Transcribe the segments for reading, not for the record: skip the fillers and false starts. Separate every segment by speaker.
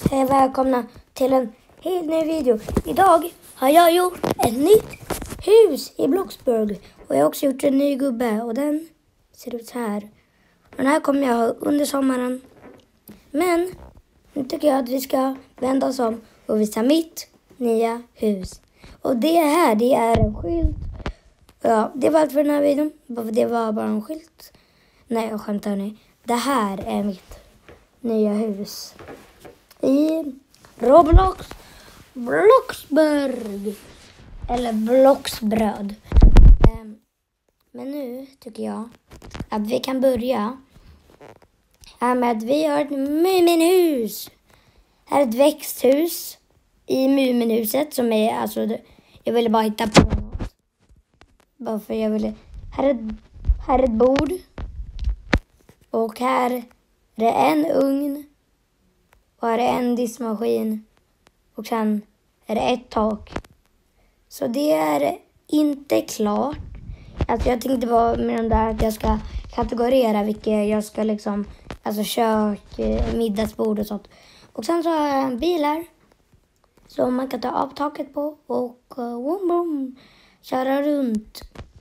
Speaker 1: Hej, välkomna till en helt ny video. Idag har jag gjort ett nytt hus i Bloxburg. Och jag har också gjort en ny gubbe och den ser ut så här. Och den här kommer jag ha under sommaren. Men nu tycker jag att vi ska vända oss om och visa mitt nya hus. Och det här, det är en skylt. Ja, det var allt för den här videon. Det var bara en skylt. Nej, jag skämtar nu. Det här är mitt nya hus i Roblox Bloxburg eller Bloxbröd. Men nu tycker jag att vi kan börja med att vi har ett Muminhus. Här är ett växthus i Muminhuset som är, alltså, jag ville bara hitta på något. Bara för jag ville, här är ett bord. Och här är det en ugn. Och här är en diskmaskin. Och sen är det ett tak. Så det är inte klart. Alltså jag tänkte bara med den där att jag ska kategorera vilka jag ska liksom, alltså kök, middagsbord och sånt. Och sen så har jag en bil här. Så man kan ta av taket på och boom, köra runt.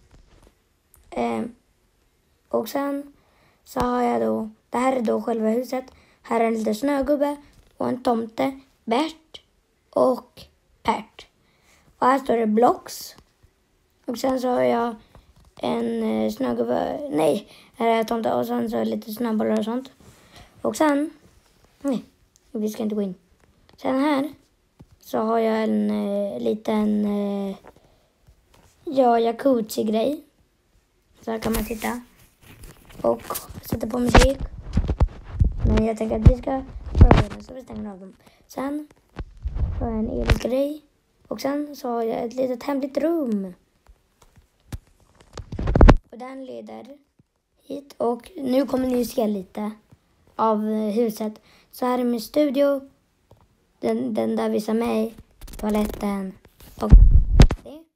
Speaker 1: Och sen så har jag då, det här är då själva huset. Här är en liten snögubbe och en tomte, Bert och Pert. Och här står det Blox. Och sen så har jag en snögubbe, nej, här är tomte och sen så lite snöbollar och sånt. Och sen, nej, vi ska inte gå in. Sen här så har jag en liten, jacuzzi-grej. Så här kan man sitta och sätta på musik. Men jag tänker att vi ska pröva den så vi stänger av dem. Sen har jag en elgrej. Och sen så har jag ett litet hemligt rum. Och den leder hit. Och nu kommer ni se lite av huset. Så här är min studio. Den där visar mig. Toaletten. Och det.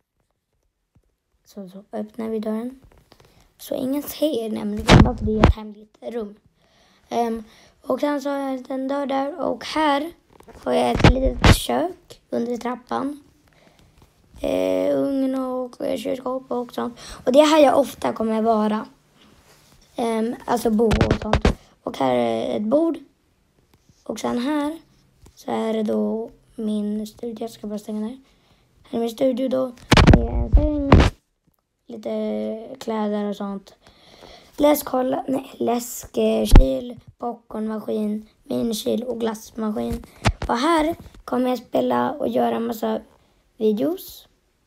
Speaker 1: Så öppnar vi dörren. Så ingen ser nämligen varför det är ett hemligt rum. Och sen så har jag en dörr där. Och här har jag ett litet kök under trappan. Ugn och kylskåp och sånt. Och det är här jag ofta kommer vara. Alltså bo och sånt. Och här är ett bord. Och sen här så är det då min studio. Jag ska bara stänga där. Här är min studio då. Det är en säng. Lite kläder och sånt. Läskkyl, popcornmaskin, minikyl och glassmaskin. Och här kommer jag spela och göra en massa videos.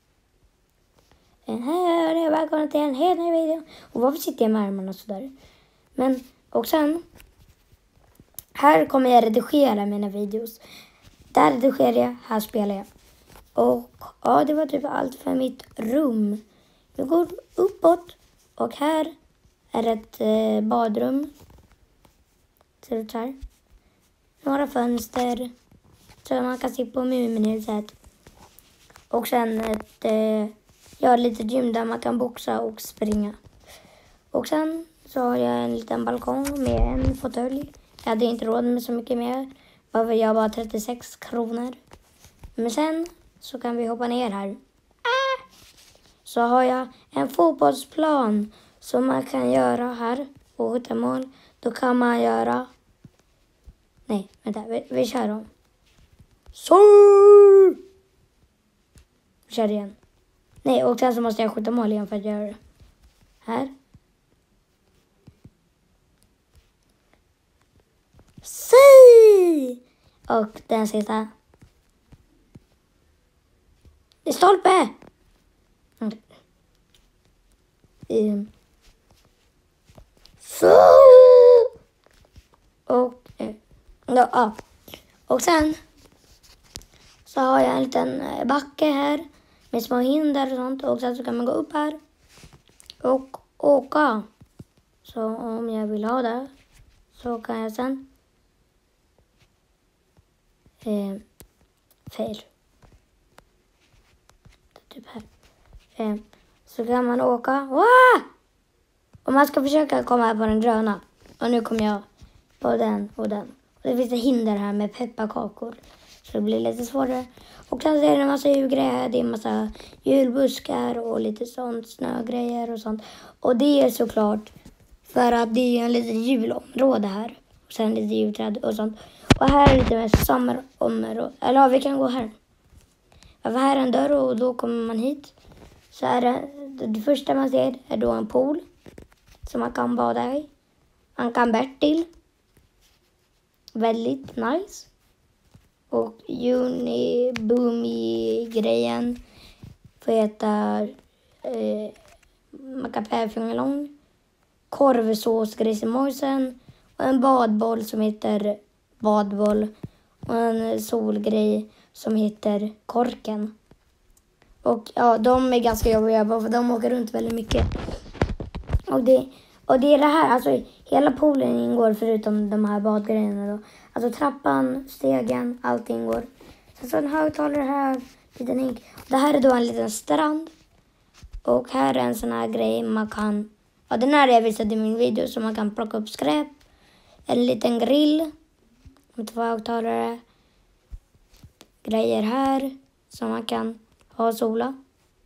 Speaker 1: Här är jag välkommen till en helt ny video. Och varför sitter jag med armarna sådär? Men, och sen här kommer jag redigera mina videos. Där redigerar jag, här spelar jag. Och ja, det var typ allt för mitt rum. Jag går uppåt och här är ett badrum. Ser ut så här. Några fönster. Så man kan se på Muminhuset. Och sen ett litet gym där man kan boxa och springa. Och sen så har jag en liten balkong med en fåtölj. Jag hade inte råd med så mycket mer. Jag bara 36 kronor. Men sen så kan vi hoppa ner här. Så har jag en fotbollsplan som man kan göra här och skjuta mål. Då kan man göra... Nej, vänta, vi kör om. Så! Vi kör igen. Nej, och sen så måste jag skjuta mål igen för att göra det. Här. Si! Och den sista. Det är stolpe! Så. Och sen så har jag en liten backe här med små hinder och sånt. Och sen så kan man gå upp här och åka. Så om jag vill ha det så kan jag sen fel. Typ här. Så kan man åka. Wow! Och man ska försöka komma här på den gröna. Och nu kommer jag på den och den. Det finns hinder här med pepparkakor. Så det blir lite svårare. Och sen så är det en massa julgrejer. Det är en massa julbuskar och lite sånt. Snögrejer och sånt. Och det är såklart för att det är en liten julområde här. Och sen lite julträd och sånt. Och här är lite mer sommarområde. Eller ja, vi kan gå här. Ja, för här är en dörr och då kommer man hit. Så är det första man ser är då en pool. Som man kan bada i. Man kan Bertil. Väldigt nice. Och Uniboomy-grejen får heta Macapäfjungelång. Korvsås, grisemojsen. Och en badboll som heter badboll. Och en solgrej som heter korken. Och ja, de är ganska jobbiga för de åker runt väldigt mycket. Och det är det här, alltså hela poolen ingår förutom de här badgrejerna då. Alltså trappan, stegen, allt ingår. Sen så en högtalare här, liten hink. Det här är då en liten strand. Och här är en sån här grej man kan, ja den här jag visade i min video så man kan plocka upp skräp. En liten grill med 2 högtalare. Grejer här som man kan ha sola.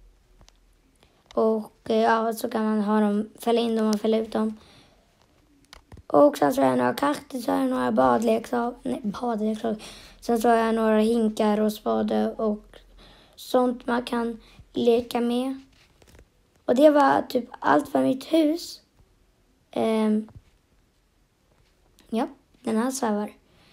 Speaker 1: Och ja, så kan man ha dem, fälla in dem och fälla ut dem. Och sen så har jag några kaktusar, några badleksaker. Sen så har jag några hinkar och spade och sånt man kan leka med. Och det var typ allt för mitt hus. Ja, den här svävar.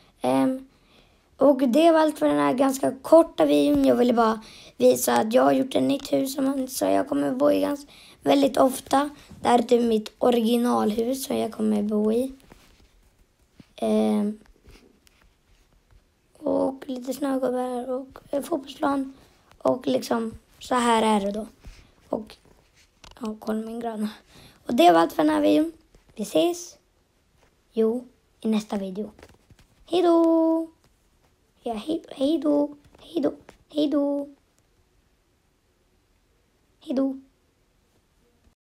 Speaker 1: Och det var allt för den här ganska korta videon. Jag ville bara visa att jag har gjort ett nytt hus så jag kommer bo i väldigt ofta. Det här är typ mitt originalhus som jag kommer bo i. Och lite snögubbar och en fotbollsplan. Och liksom så här är det då. Och ja, kolla min granne. Och det var allt för den här videon. Vi ses. I nästa video. Hej då! Ja, hej då. Hej då. Hej då. Hej då.